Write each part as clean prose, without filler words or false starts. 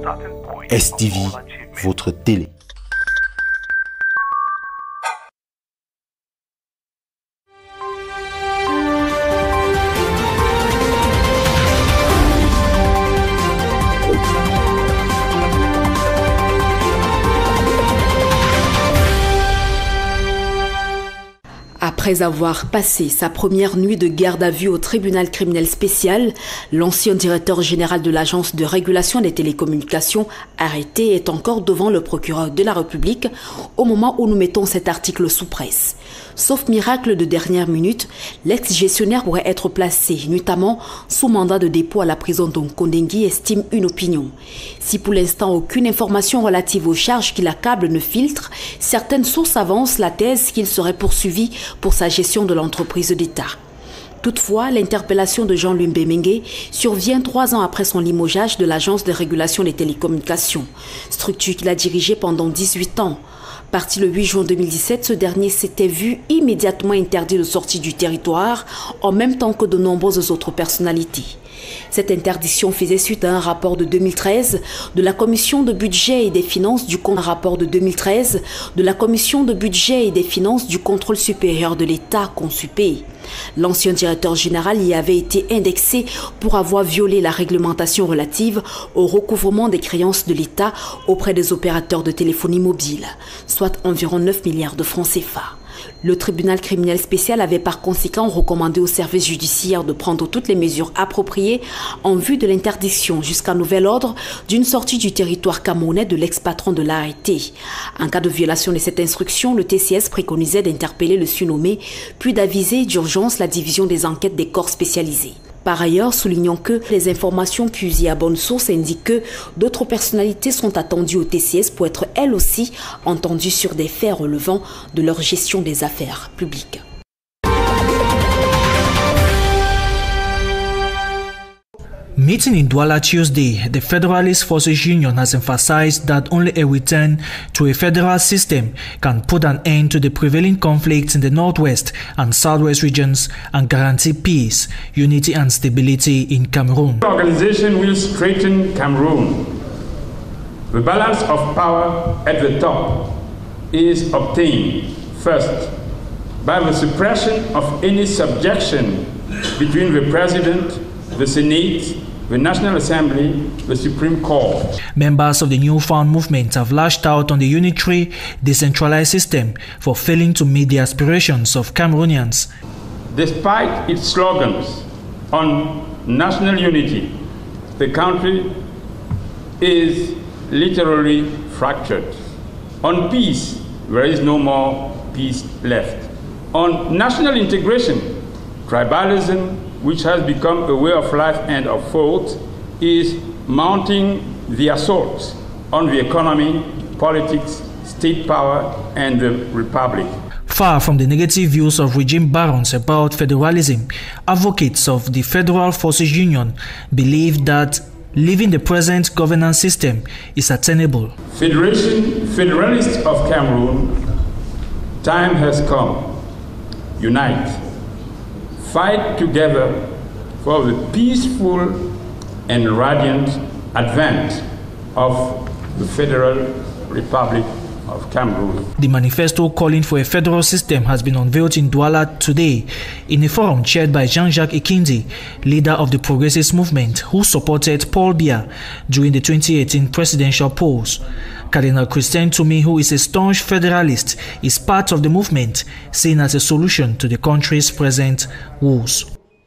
STV, votre télé. Après avoir passé sa première nuit de garde à vue au tribunal criminel spécial, l'ancien directeur général de l'Agence de régulation des télécommunications, arrêté, est encore devant le procureur de la République au moment où nous mettons cet article sous presse. Sauf miracle de dernière minute, l'ex-gestionnaire pourrait être placé, notamment sous mandat de dépôt à la prison d'Onkondengui, estime une opinion. Si pour l'instant aucune information relative aux charges qui l'accablent ne filtre, certaines sources avancent la thèse qu'il serait poursuivi pour sa gestion de l'entreprise d'État. Toutefois, l'interpellation de Jean-Louis Mbemenge survient 3 ans après son limogeage de l'Agence de régulation des télécommunications, structure qu'il a dirigée pendant 18 ans. Parti le 8 juin 2017, ce dernier s'était vu immédiatement interdit de sortie du territoire, en même temps que de nombreuses autres personnalités. Cette interdiction faisait suite à un rapport de 2013 de la Commission de budget et des finances du rapport de 2013 de la Commission de budget et des finances du contrôle supérieur de l'État, Consupé. L'ancien directeur général y avait été indexé pour avoir violé la réglementation relative au recouvrement des créances de l'État auprès des opérateurs de téléphonie mobile, soit environ 9 milliards de francs CFA. Le tribunal criminel spécial avait par conséquent recommandé au service judiciaire de prendre toutes les mesures appropriées en vue de l'interdiction jusqu'à nouvel ordre d'une sortie du territoire camerounais de l'ex-patron de l'ART. En cas de violation de cette instruction, le TCS préconisait d'interpeller le surnommé, puis d'aviser d'urgence la division des enquêtes des corps spécialisés. Par ailleurs, soulignons que les informations puisées à bonne source indiquent que d'autres personnalités sont attendues au TCS pour être elles aussi entendues sur des faits relevant de leur gestion des affaires publiques. Meeting in Douala Tuesday, the Federalist Forces Union has emphasized that only a return to a federal system can put an end to the prevailing conflicts in the Northwest and Southwest regions and guarantee peace, unity and stability in Cameroon. The organization will strengthen Cameroon. The balance of power at the top is obtained, first, by the suppression of any subjection between the President, the Senate, the National Assembly, the Supreme Court. Members of the newfound movement have lashed out on the unitary, decentralized system for failing to meet the aspirations of Cameroonians. Despite its slogans on national unity, the country is literally fractured. On peace, there is no more peace left. On national integration, tribalism, which has become a way of life and of thought, is mounting the assault on the economy, politics, state power, and the republic. Far from the negative views of regime barons about federalism, advocates of the Federal Forces Union believe that leaving the present governance system is attainable. Federalists of Cameroon, time has come. Unite. Fight together for the peaceful and radiant advent of the Federal Republic of Cameroon. The manifesto calling for a federal system has been unveiled in Douala today in a forum chaired by Jean-Jacques Ikindi, leader of the Progressive Movement, who supported Paul Biya during the 2018 presidential polls. Cardinal Christian Tumi, who is a staunch federalist, is part of the movement, seen as a solution to the country's present woes.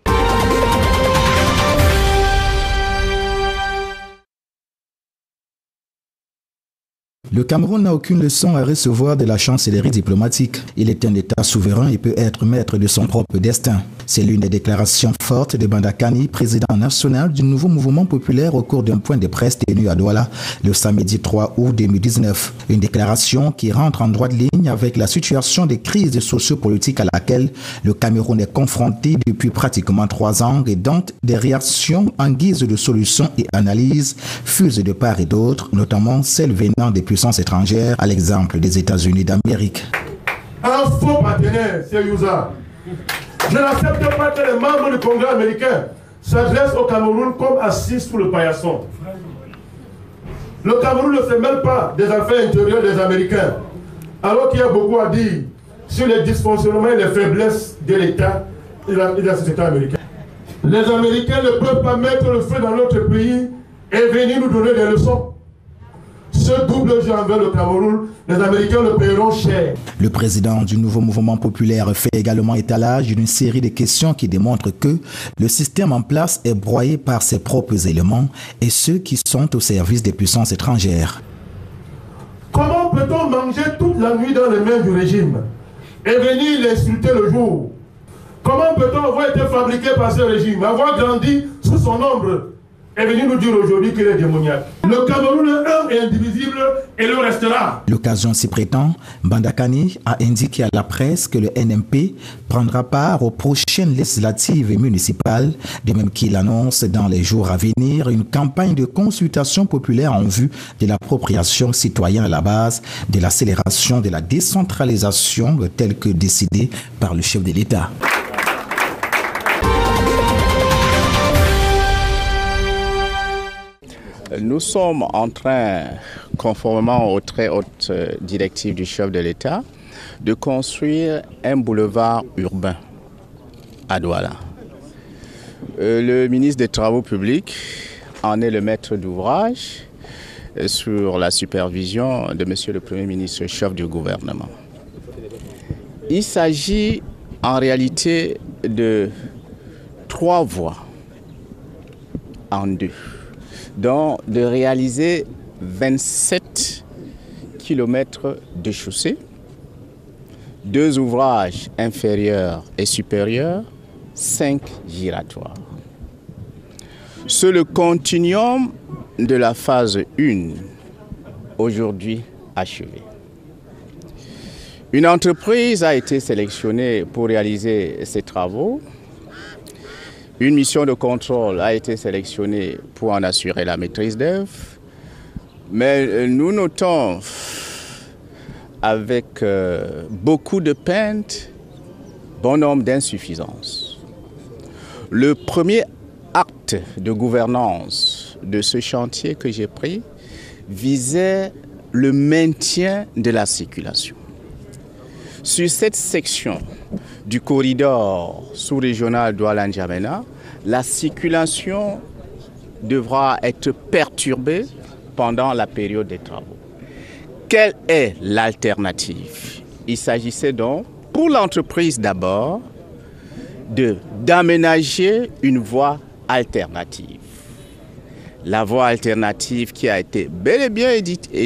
Le Cameroun n'a aucune leçon à recevoir de la chancellerie diplomatique. Il est un État souverain et peut être maître de son propre destin. C'est l'une des déclarations fortes de Bandakani, président national du nouveau mouvement populaire au cours d'un point de presse tenu à Douala le samedi 3 août 2019. Une déclaration qui rentre en droite ligne avec la situation de crise socio-politique à laquelle le Cameroun est confronté depuis pratiquement 3 ans et dont des réactions en guise de solutions et analyses fusent de part et d'autre, notamment celles venant des puissances étrangères, à l'exemple des États-Unis d'Amérique. Un faux partenaire, c'est Youza. Je n'accepte pas que les membres du Congrès américain s'adressent au Cameroun comme assis sous le paillasson. Le Cameroun ne se mêle pas des affaires intérieures des Américains. Alors qu'il y a beaucoup à dire sur les dysfonctionnements et les faiblesses de l'État et de la société américaine. Les Américains ne peuvent pas mettre le feu dans notre pays et venir nous donner des leçons. Ce double jeu envers le Cameroun, les Américains le paieront cher. Le président du nouveau mouvement populaire fait également étalage d'une série de questions qui démontrent que le système en place est broyé par ses propres éléments et ceux qui sont au service des puissances étrangères. Comment peut-on manger toute la nuit dans les mains du régime et venir l'insulter le jour? Comment peut-on avoir été fabriqué par ce régime, avoir grandi sous son ombre et venir nous dire aujourd'hui qu'il est démoniaque? Le Cameroun est un et indivisible et le restera. L'occasion s'y prétend, Banda Kani a indiqué à la presse que le NMP prendra part aux prochaines législatives et municipales, de même qu'il annonce dans les jours à venir une campagne de consultation populaire en vue de l'appropriation citoyenne à la base de l'accélération de la décentralisation telle que décidée par le chef de l'État. Nous sommes en train, conformément aux très hautes directives du chef de l'État, de construire un boulevard urbain à Douala. Le ministre des Travaux publics en est le maître d'ouvrage sur la supervision de Monsieur le Premier ministre, chef du gouvernement. Il s'agit en réalité de 3 voies en 2. Donc de réaliser 27 km de chaussée, 2 ouvrages inférieurs et supérieurs, 5 giratoires. Sur le continuum de la phase 1, aujourd'hui achevée. Une entreprise a été sélectionnée pour réaliser ces travaux. Une mission de contrôle a été sélectionnée pour en assurer la maîtrise d'œuvre, mais nous notons avec beaucoup de peine bon nombre d'insuffisances. Le premier acte de gouvernance de ce chantier que j'ai pris visait le maintien de la circulation. Sur cette section du corridor sous-régional Douala-N'Djamena, la circulation devra être perturbée pendant la période des travaux. Quelle est l'alternative? Il s'agissait donc, pour l'entreprise d'abord, d'aménager une voie alternative. La voie alternative qui a été bel et bien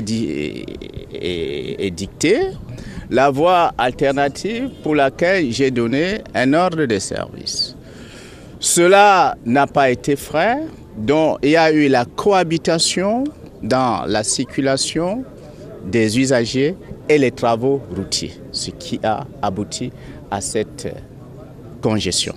édictée, la voie alternative pour laquelle j'ai donné un ordre de service. Cela n'a pas été fait, donc il y a eu la cohabitation dans la circulation des usagers et les travaux routiers, ce qui a abouti à cette congestion.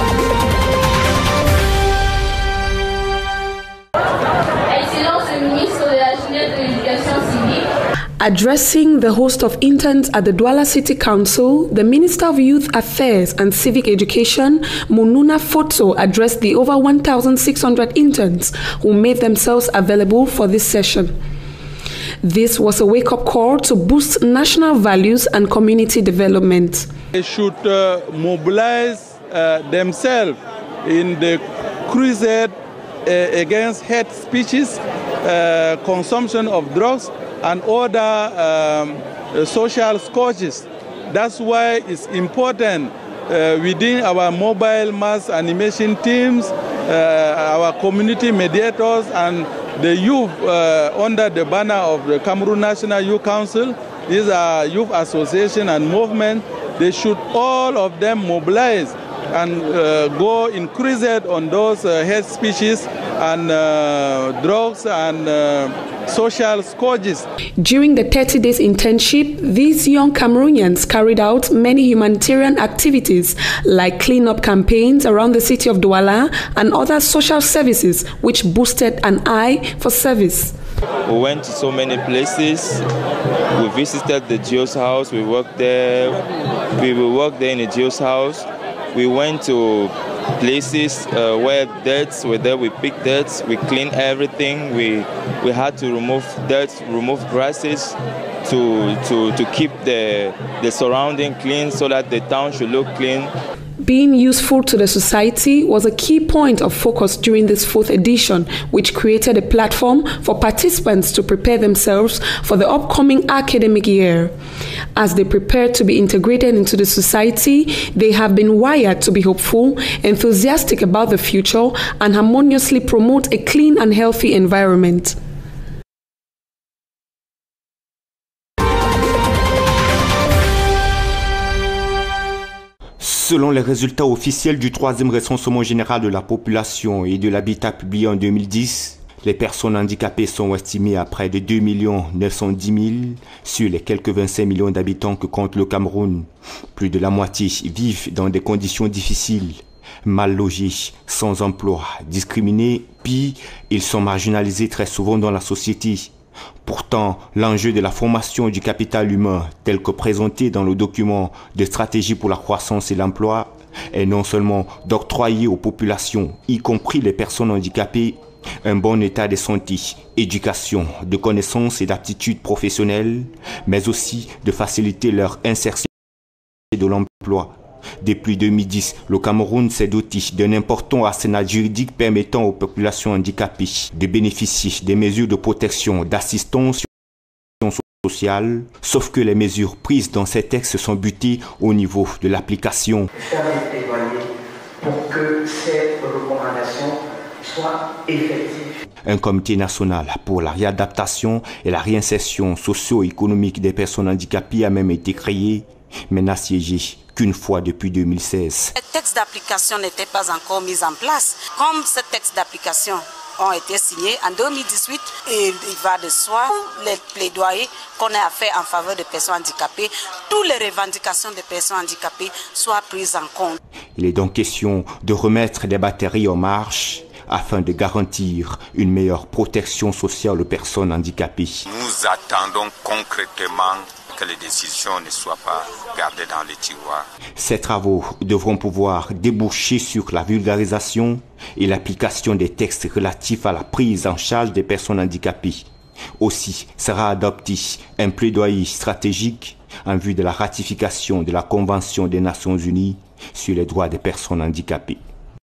Excellence le ministre de la Jeunesse et de l'Éducation civique. Addressing the host of interns at the Douala City Council, the Minister of Youth Affairs and Civic Education, Monuna Fotso, addressed the over 1,600 interns who made themselves available for this session. This was a wake-up call to boost national values and community development. They should mobilize themselves in the crusade against hate speeches, consumption of drugs, and other social scourges. That's why it's important within our mobile mass animation teams, our community mediators, and the youth under the banner of the Cameroon National Youth Council. These are youth association and movement. They should all of them mobilize and go in crusade on those hate speeches and drugs and social scourges. During the 30 days internship, these young Cameroonians carried out many humanitarian activities like cleanup campaigns around the city of Douala and other social services which boosted an eye for service. We went to so many places. We visited the Geo's house. We worked there. We will work there in the Geo's house. We went to places where dirts were there. We picked dirt, we cleaned everything. We had to remove dirt, remove grasses to keep the surrounding clean so that the town should look clean. Being useful to the society was a key point of focus during this 4th edition, which created a platform for participants to prepare themselves for the upcoming academic year. As they prepare to be integrated into the society, they have been wired to be hopeful, enthusiastic about the future, and harmoniously promote a clean and healthy environment. Selon les résultats officiels du 3e recensement général de la population et de l'habitat publié en 2010, les personnes handicapées sont estimées à près de 2 910 000 sur les quelques 25 millions d'habitants que compte le Cameroun. Plus de la moitié vivent dans des conditions difficiles, mal logés, sans emploi, discriminés, puis ils sont marginalisés très souvent dans la société. Pourtant, l'enjeu de la formation du capital humain, tel que présenté dans le document de stratégie pour la croissance et l'emploi, est non seulement d'octroyer aux populations, y compris les personnes handicapées, un bon état de santé, éducation, de connaissances et d'aptitudes professionnelles, mais aussi de faciliter leur insertion de l'emploi. Depuis 2010, le Cameroun s'est doté d'un important arsenal juridique permettant aux populations handicapées de bénéficier des mesures de protection, d'assistance sociale, sauf que les mesures prises dans ces textes sont butées au niveau de l'application. Faire des plaidoyers pour que ces recommandations soient effectives. Un comité national pour la réadaptation et la réinsertion socio-économique des personnes handicapées a même été créé, mais n'a siégé qu'une fois depuis 2016. Les textes d'application n'étaient pas encore mis en place. Comme ces textes d'application ont été signés en 2018, et il va de soi, les plaidoyers qu'on a fait en faveur des personnes handicapées, toutes les revendications des personnes handicapées soient prises en compte. Il est donc question de remettre les batteries en marche afin de garantir une meilleure protection sociale aux personnes handicapées. Nous attendons concrètement que les décisions ne soient pas gardées dans les tiroirs. Ces travaux devront pouvoir déboucher sur la vulgarisation et l'application des textes relatifs à la prise en charge des personnes handicapées. Aussi sera adopté un plaidoyer stratégique en vue de la ratification de la Convention des Nations Unies sur les droits des personnes handicapées.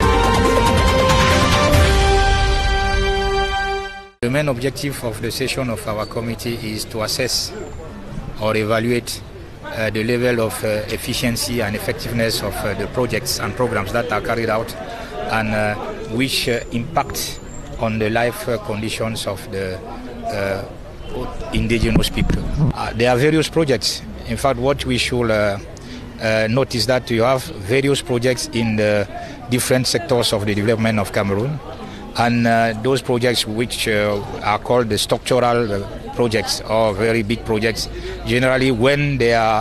The main objective of the session of our committee is to assess or evaluate the level of efficiency and effectiveness of the projects and programs that are carried out and which impact on the life conditions of the indigenous people. There are various projects. In fact, what we should notice that you have various projects in the different sectors of the development of Cameroon. And those projects which are called the structural projects or very big projects, generally when they are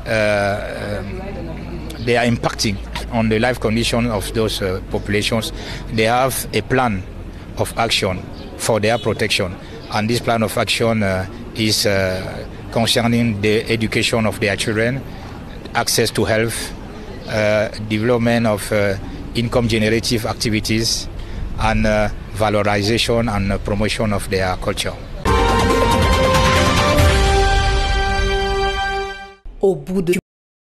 impacting on the life condition of those populations, they have a plan of action for their protection. And this plan of action is concerning the education of their children, access to health, development of income generative activities, and valorization and promotion of their culture. Au bout de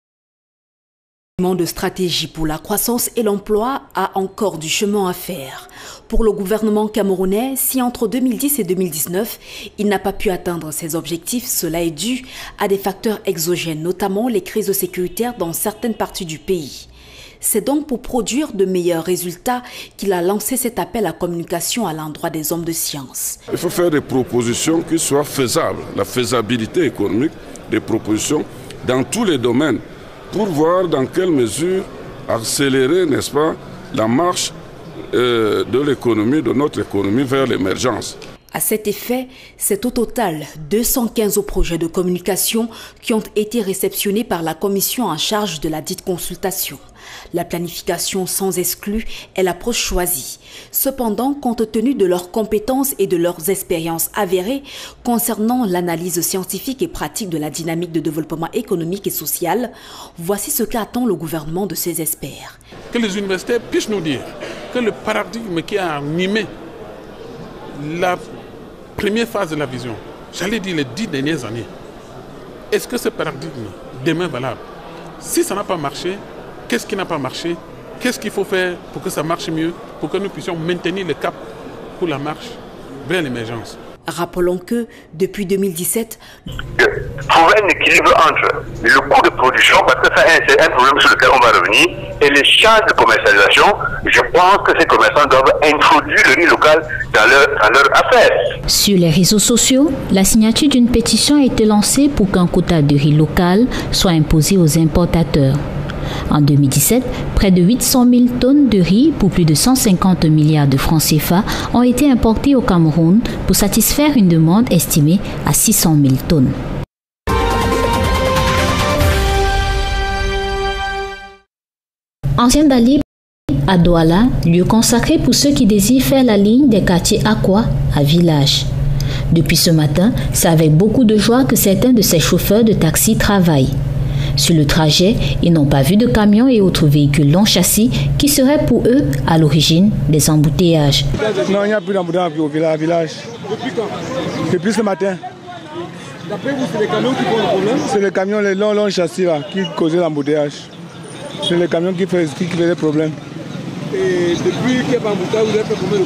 stratégie pour la croissance et l'emploi a encore du chemin à faire. Pour le gouvernement camerounais, si entre 2010 et 2019, il n'a pas pu atteindre ses objectifs, cela est dû à des facteurs exogènes, notamment les crises sécuritaires dans certaines parties du pays. C'est donc pour produire de meilleurs résultats qu'il a lancé cet appel à communication à l'endroit des hommes de science. Il faut faire des propositions qui soient faisables, la faisabilité économique, des propositions dans tous les domaines, pour voir dans quelle mesure accélérer, n'est-ce pas, la marche de l'économie, de notre économie vers l'émergence. À cet effet, c'est au total 215 projets de communication qui ont été réceptionnés par la commission en charge de la dite consultation. La planification sans exclus est l'approche choisie. Cependant, compte tenu de leurs compétences et de leurs expériences avérées concernant l'analyse scientifique et pratique de la dynamique de développement économique et social, voici ce qu'attend le gouvernement de ces experts. Que les universités puissent nous dire que le paradigme qui a animé la première phase de la vision, j'allais dire les 10 dernières années, est-ce que ce paradigme demain valable? Si ça n'a pas marché, qu'est-ce qui n'a pas marché? Qu'est-ce qu'il faut faire pour que ça marche mieux, pour que nous puissions maintenir le cap pour la marche vers l'émergence? Rappelons que, depuis 2017, trouver un équilibre entre le coût de production, parce que ça c'est un problème sur lequel on va revenir, et les charges de commercialisation. Je pense que ces commerçants doivent introduire le riz local dans leur affaire. Sur les réseaux sociaux, la signature d'une pétition a été lancée pour qu'un quota de riz local soit imposé aux importateurs. En 2017, près de 800 000 tonnes de riz pour plus de 150 milliards de francs CFA ont été importées au Cameroun pour satisfaire une demande estimée à 600 000 tonnes. Ancien Dali à Douala, lieu consacré pour ceux qui désirent faire la ligne des quartiers Aqua à Village. Depuis ce matin, c'est avec beaucoup de joie que certains de ces chauffeurs de taxi travaillent. Sur le trajet, ils n'ont pas vu de camions et autres véhicules long châssis qui seraient pour eux à l'origine des embouteillages. Non, il n'y a plus d'embouteillage au village. Depuis quand? Depuis ce matin. D'après vous, c'est les camions qui font le problème? C'est les camions, les longs châssis là, qui causaient l'embouteillage. C'est les camions qui faisaient le problème. Et depuis qu'il n'y a pas d'embouteillage, vous avez fait combien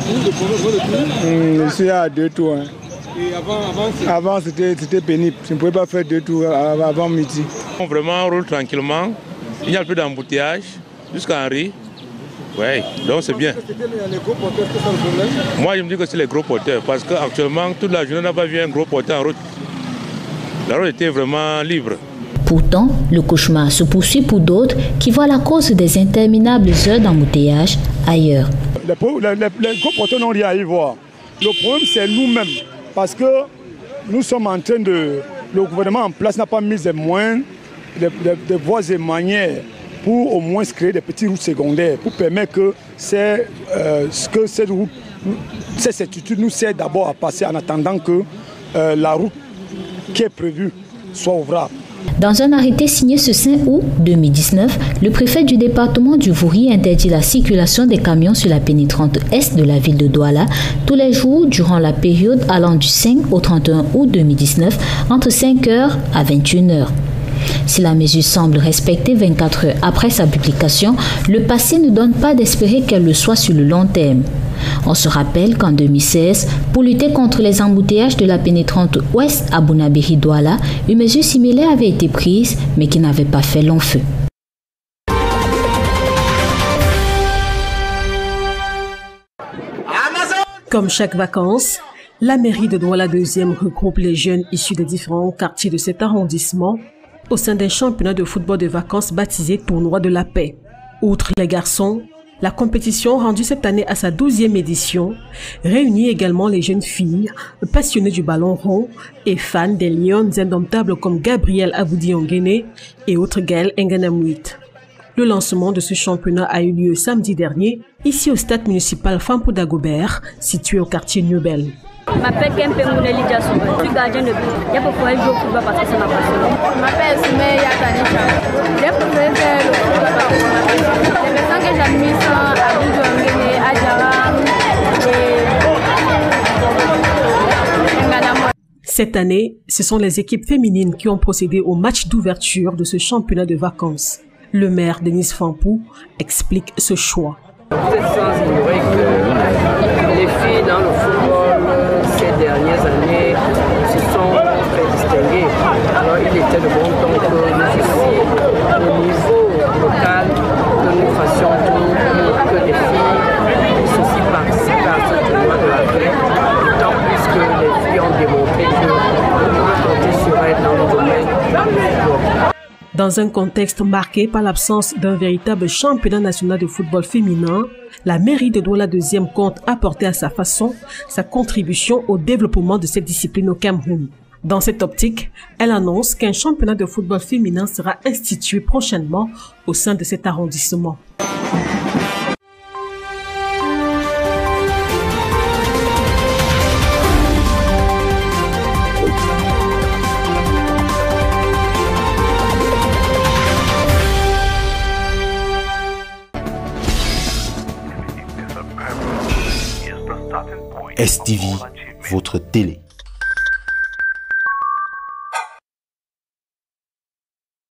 de tours? Ici, il y a 2 tours. Hein. Et avant c'était pénible. Je ne pouvais pas faire 2 tours avant midi. Vraiment, on roule tranquillement. Il n'y a plus d'embouteillage jusqu'à Henri. Oui, donc c'est bien. Les gros porteurs, c'est ça le problème? Moi, je me dis que c'est les gros porteurs. Parce qu'actuellement, toute la journée, on n'a pas vu un gros porteur en route. La route était vraiment libre. Pourtant, le cauchemar se poursuit pour d'autres qui voient la cause des interminables heures d'embouteillage ailleurs. Les gros porteurs n'ont rien à y voir. Le problème, c'est nous-mêmes. Parce que nous sommes en train de... Le gouvernement en place n'a pas mis des moyens, des voies et manières pour au moins créer des petites routes secondaires, pour permettre que cette route, ces certitudes nous servent d'abord à passer en attendant que la route qui est prévue soit ouvrable. Dans un arrêté signé ce 5 août 2019, le préfet du département du Vouri interdit la circulation des camions sur la pénétrante est de la ville de Douala tous les jours durant la période allant du 5 au 31 août 2019 entre 5h à 21h. Si la mesure semble respectée 24 heures après sa publication, le passé ne donne pas d'espérer qu'elle le soit sur le long terme. On se rappelle qu'en 2016, pour lutter contre les embouteillages de la pénétrante ouest à Bounabéry-Douala, une mesure similaire avait été prise, mais qui n'avait pas fait long feu. Comme chaque vacances, la mairie de Douala 2e regroupe les jeunes issus des différents quartiers de cet arrondissement au sein d'un championnat de football de vacances baptisé Tournoi de la Paix. Outre les garçons, la compétition, rendue cette année à sa 12e édition, réunit également les jeunes filles passionnées du ballon rond et fans des lions indomptables comme Gabriel Aboudi-Onguene et autres Gaël Nganamouit. Le lancement de ce championnat a eu lieu samedi dernier, ici au stade municipal Fampou d'Agobert, situé au quartier Nubel. Je m'appelle Kempe Mouneli Diasso. Je suis gardien de but. J'ai préféré jouer au football parce que c'est ma passion. Je m'appelle Soumeya Yatanisha. J'ai préféré faire le football parce que c'est ma passion. Les personnes que j'admire sont Abidou Ngene, Adjara et Nganamo. Cette année, ce sont les équipes féminines qui ont procédé au match d'ouverture de ce championnat de vacances. Le maire Denis Fampou explique ce choix. Vous êtes sans ignorer que les filles dans le football ces dernières années se sont très distinguées. Alors il était de bon temps que nous aussi, au niveau local, que nous fassions tout que les filles puissent aussi participer à ce tournoi de la paix, d'autant plus que les filles ont démontré qu'on peut compter sur elles dans le domaine du football. Dans un contexte marqué par l'absence d'un véritable championnat national de football féminin, la mairie de Douala 2e compte apporter à sa façon sa contribution au développement de cette discipline au Cameroun. Dans cette optique, elle annonce qu'un championnat de football féminin sera institué prochainement au sein de cet arrondissement. STV, votre télé.